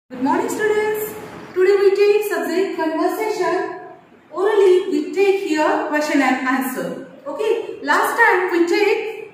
Good morning, students. Today we take subject conversation. Orally we take here question and answer. Okay. Last time we take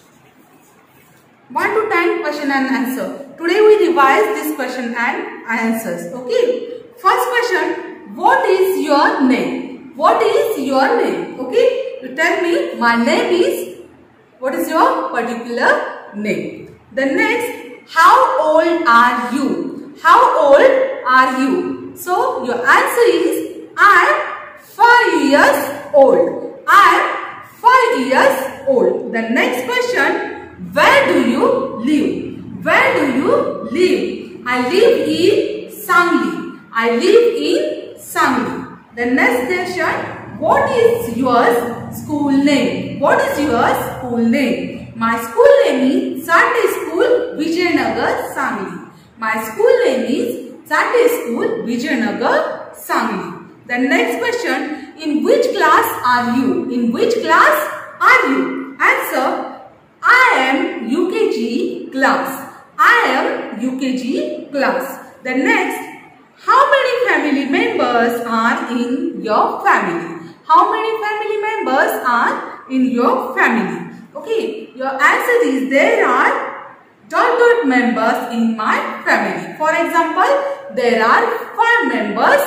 1 to 10 question and answer. Today we revise this question and answers. Okay. First question. What is your name? What is your name? Okay. You tell me. My name is. What is your particular name? The next. How old are you? How old are you? So your answer is I am 5 years old. I am 5 years old. The next question, where do you live? Where do you live? I live in Sangli. I live in Sangli. The next question, what is your school name? What is your school name? My school name is Sunday School Vijayanagar Sangli. My school name is Sunday School Vijayanagar Sangli. The next question, in which class are you? In which class are you? Answer, I am UKG class. I am UKG class. The next, how many family members are in your family? How many family members are in your family? Okay, your answer is there are dot members in my family. For example, there are 5 members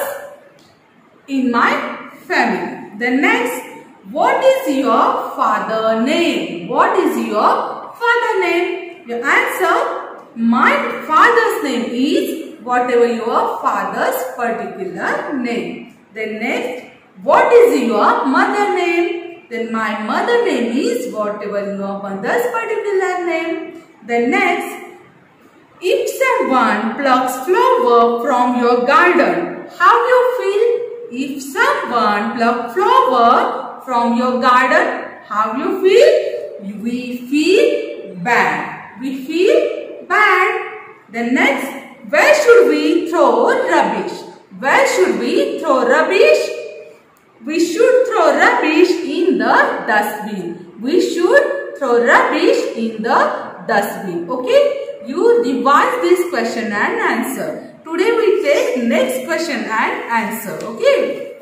in my family. The next, what is your father name? What is your father name? Your answer, my father's name is whatever your father's particular name. Then next, what is your mother name? Then my mother name is whatever your mother's particular name. Then next, if someone plucks flower from your garden, how you feel? If someone plucks flower from your garden, how you feel? We feel bad. We feel bad. Then next, where should we throw rubbish? Where should we throw rubbish? We should throw rubbish in the dustbin. We should throw rubbish in the dustbin. Okay, you revise this question and answer. Today we take next question and answer. Okay,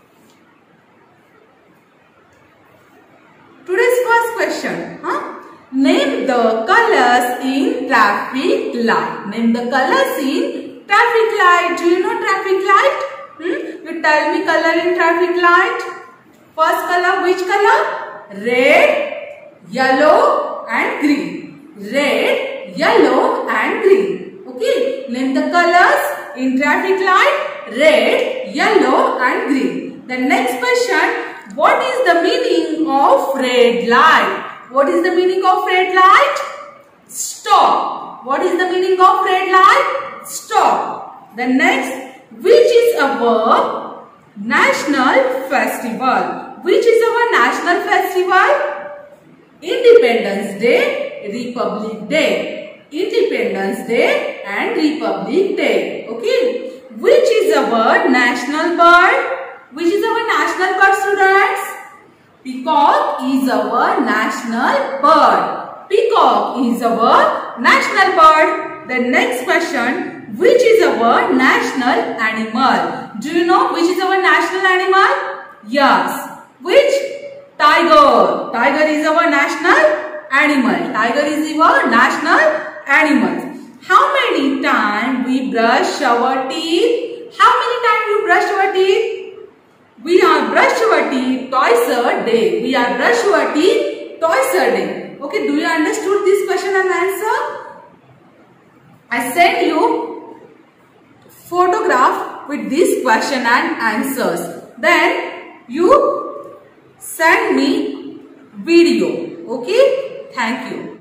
today's first question, name the colors in traffic light. Name the colors in traffic light. Do you know traffic light? You tell me color in traffic light. First color, which color? Red, yellow and green. Red, yellow and green. Okay, name the colors in traffic light. Red, yellow and green. The next question, what is the meaning of red light? What is the meaning of red light? Stop. What is the meaning of red light? Stop. The next, which is our national festival? Which is our national festival? Independence Day, Republic Day. Independence Day and Republic Day. Okay. Which is our national bird? Which is our national bird, students? Peacock is our national bird. Peacock is our national bird. The next question, which is our national animal? Do you know which is our national animal? Yes. Which? Tiger. Tiger is our national animal. Tiger is our national animal. How many times we brush our teeth? How many times you brush our teeth? We are brush our teeth twice a day. We are brush our teeth twice a day. Okay, do you understood this question and answer? I sent you photograph with this question and answers. Then you send me video. Okay, thank you.